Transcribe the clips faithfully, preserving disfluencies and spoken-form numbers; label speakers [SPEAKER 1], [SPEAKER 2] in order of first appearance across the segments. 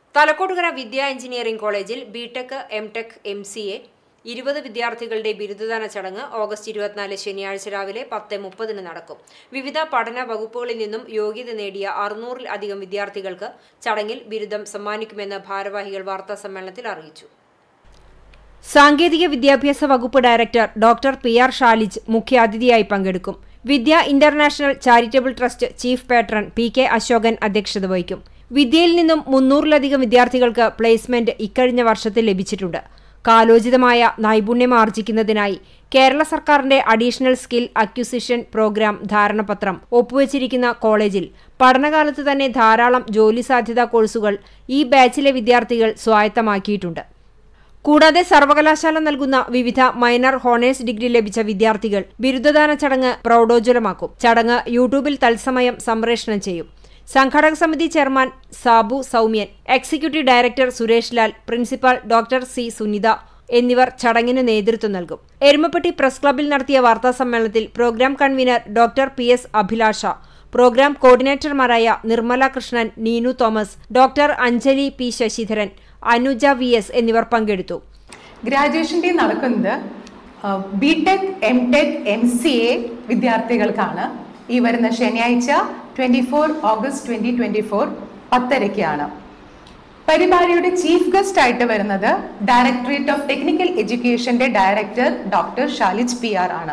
[SPEAKER 1] Thalakkottukara Vidya engineering കോളേജിൽ BTech, MTech, M C A ഇരുപത് വിദ്യാർത്ഥികളുടെ ബിരുദദാന ചടങ്ങ് ഓഗസ്റ്റ് ഇരുപത്തിനാല് ശനിയാഴ്ച രാവിലെ പത്ത് മുപ്പതിന് നടക്കും. വിവിധ പഠന വകുപ്പുകളിൽ നിന്നും യോഗ്യത നേടിയ അറുന്നൂറിൽ അധികം വിദ്യാർത്ഥികൾക്ക് ചടങ്ങിൽ ബിരുദം സമ്മാനിക്കുമെന്ന് ഭാരവാഹികൾ വാർത്താസമ്മേളനത്തിൽ അറിയിച്ചു. സാങ്കേതിക വിദ്യാഭ്യാസ വകുപ്പ് director doctor P R Shalij മുഖ്യാതിഥിയായി പങ്കെടുക്കും. Vidya international charitable trust chief patron P K Ashokan അധ്യക്ഷത വഹിക്കും. വിദ്യയിൽ നിന്നും മുന്നൂറിലധികം വിദ്യാർത്ഥികൾക്ക് പ്ലേസ്മെന്റ് ഇക്കഴിഞ്ഞ വർഷത്തിൽ ലഭിച്ചിട്ടുണ്ട്. കാലോചിതമായ നൈപുണ്യം ആർജിക്കുന്നതിനായി കേരള സർക്കാരിന്റെ അഡീഷണൽ സ്കിൽ അക്വിസിഷൻ പ്രോഗ്രാം ധാരണാപത്രം ഒപ്പുവച്ചിരിക്കുന്ന കോളേജിൽ പഠനകാലത്ത് തന്നെ ധാരാളം ജോലി സാധ്യതാ കോഴ്സുകൾ ഈ ബാച്ചിലെ വിദ്യാർത്ഥികൾ സ്വായത്തമാക്കിയിട്ടുണ്ട്. കൂടാതെ സർവകലാശാല നൽകുന്ന വിവിധ മൈനർ ഹോണേഴ്സ് ഡിഗ്രി ലഭിച്ച വിദ്യാർത്ഥികൾ ബിരുദദാന ചടങ്ങ് പ്രൗഢോജ്വലമാക്കും. ചടങ്ങ് യൂട്യൂബിൽ തത്സമയം സംപ്രേഷണം ചെയ്യും. സംഘാടക സമിതി chairman Sabu Soumyan, executive director Suresh Lal, principal doctor C Sunitha എന്നിവർ ചടങ്ങിന് നേതൃത്വം നൽകും. എരുമപ്പെട്ടി പ്രസ് ക്ലബ്ബിൽ നടത്തിയ വാർത്താസമ്മേളനത്തിൽ program convener doctor P S Abhilasha, program കോർഡിനേറ്റർമാരായ Nirmala Krishnan, Neenu Thomas, doctor Anjali P Sasidharan, Anuja V S എന്നിവർ പങ്കെടുത്തു.
[SPEAKER 2] ഗ്രാജുവേഷൻ ഡേ നടക്കുന്നത് BTech, MTech, M C A വിദ്യാർത്ഥികൾക്കാണ്. ഈ വരുന്ന ശനിയാഴ്ച twenty four August twenty twenty four പത്തരയ്ക്കാണ്. പരിപാടിയുടെ ചീഫ് ഗസ്റ്റ് ആയിട്ട് വരുന്നത് ഡയറക്ടറേറ്റ് ഓഫ് ടെക്നിക്കൽ എഡ്യൂക്കേഷന്റെ director doctor Shalij P R ആണ്.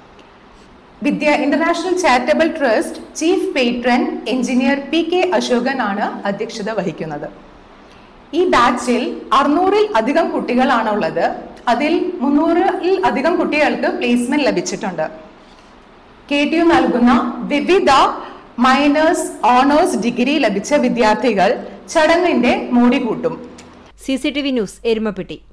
[SPEAKER 2] Vidya international charitable trust chief patron engineer P K Ashokan ആണ് അധ്യക്ഷത വഹിക്കുന്നത്. ഈ ബാച്ചിൽ അറുന്നൂറിൽ അധികം കുട്ടികളാണുള്ളത്. അതിൽ മുന്നൂറിൽ അധികം കുട്ടികൾക്ക് പ്ലേസ്മെന്റ് ലഭിച്ചിട്ടുണ്ട്. കെ ടി യു നൽകുന്ന വിവിധ മൈനേഴ്സ്, ഓണേഴ്സ് ഡിഗ്രി ലഭിച്ച വിദ്യാർത്ഥികൾ ചടങ്ങിന്റെ മോടി കൂട്ടും.
[SPEAKER 1] C C T V news, Erumapetty.